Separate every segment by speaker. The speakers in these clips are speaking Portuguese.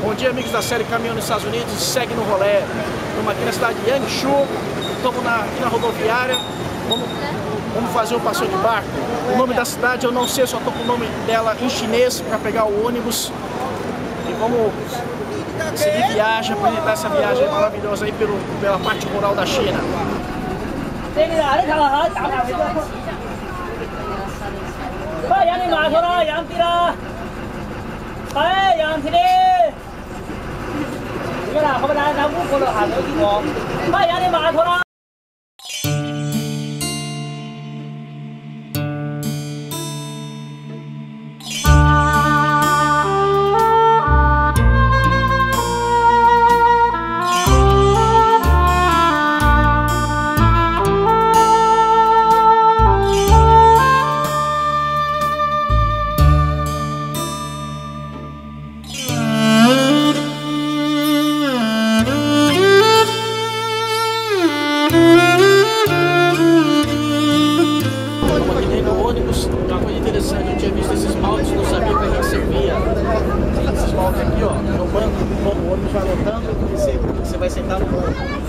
Speaker 1: Bom dia, amigos da série Caminhão nos Estados Unidos, segue no rolê. Estamos aqui na cidade de Yangshu, estamos aqui na rodoviária, vamos fazer um passeio de barco. O nome da cidade eu não sei, só estou com o nome dela em chinês para pegar o ônibus. E vamos seguir viagem, apresentar essa viagem maravilhosa aí pela parte rural da China. Uma coisa interessante, eu tinha visto esses baldes, não sabia para que servia. Esses baldes aqui, ó, no banco, o ônibus vai lotando e você vai sentar no banco.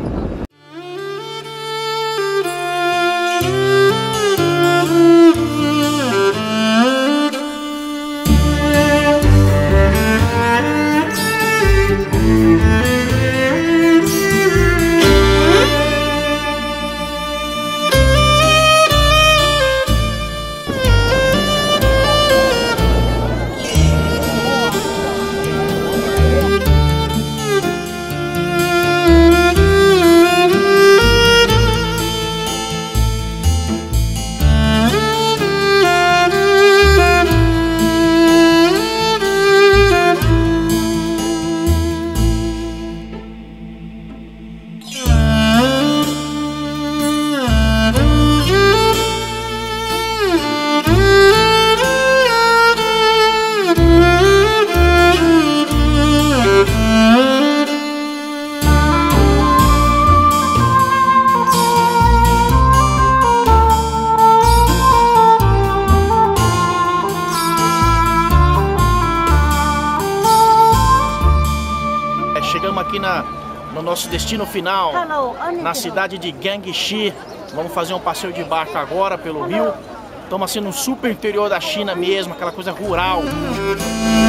Speaker 1: Chegamos aqui no nosso destino final, na cidade de Gangxi. Vamos fazer um passeio de barco agora pelo rio. Estamos assim no super interior da China mesmo, aquela coisa rural.